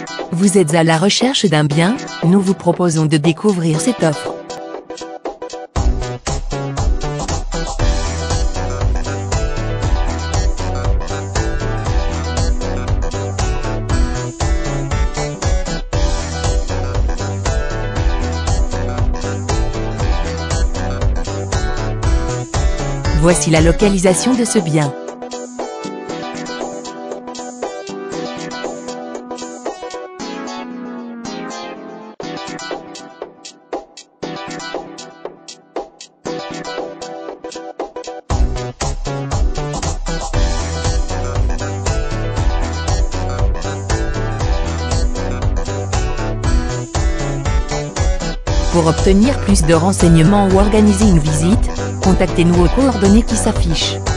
Vous êtes à la recherche d'un bien? Nous vous proposons de découvrir cette offre. Voici la localisation de ce bien. Pour obtenir plus de renseignements ou organiser une visite, contactez-nous aux coordonnées qui s'affichent.